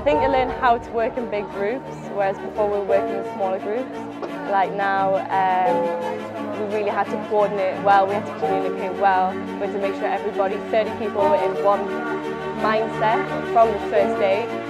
think you learn how to work in big groups, whereas before we were working in smaller groups. Like now, we really had to coordinate well, we had to communicate well, we had to make sure everybody, 30 people, were in one mindset from the first day.